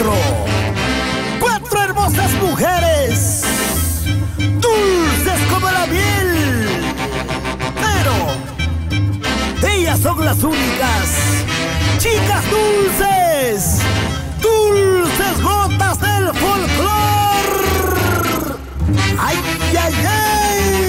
Cuatro hermosas mujeres, dulces como la miel, pero ellas son las únicas chicas dulces, dulces gotas del folclor. ¡Ay, ay, ay!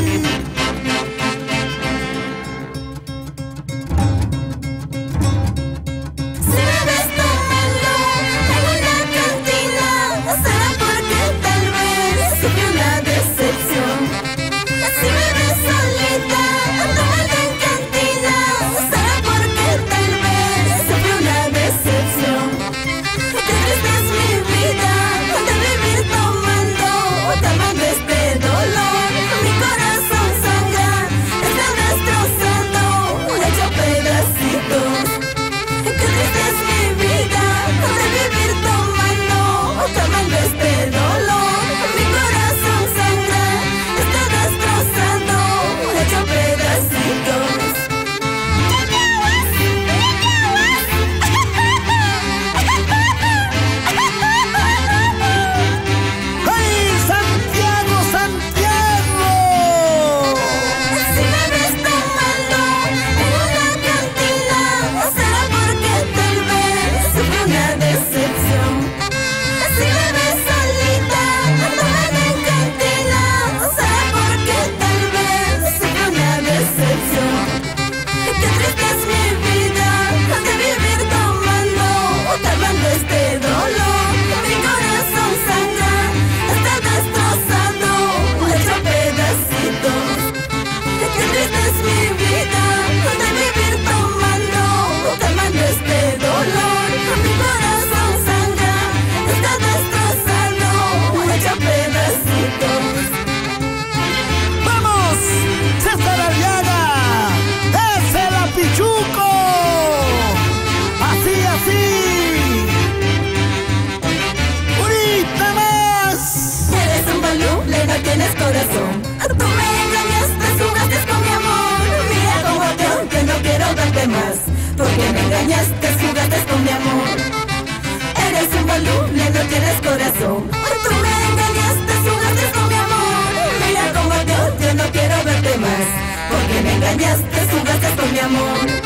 Tienes corazón, tú me engañaste, jugaste con mi amor. Mira cómo yo que no quiero verte más, porque me engañaste, jugaste con mi amor. Eres un voluble, no tienes corazón. Tú me engañaste, jugaste con mi amor. Mira cómo yo no quiero verte más, porque me engañaste, jugaste con mi amor.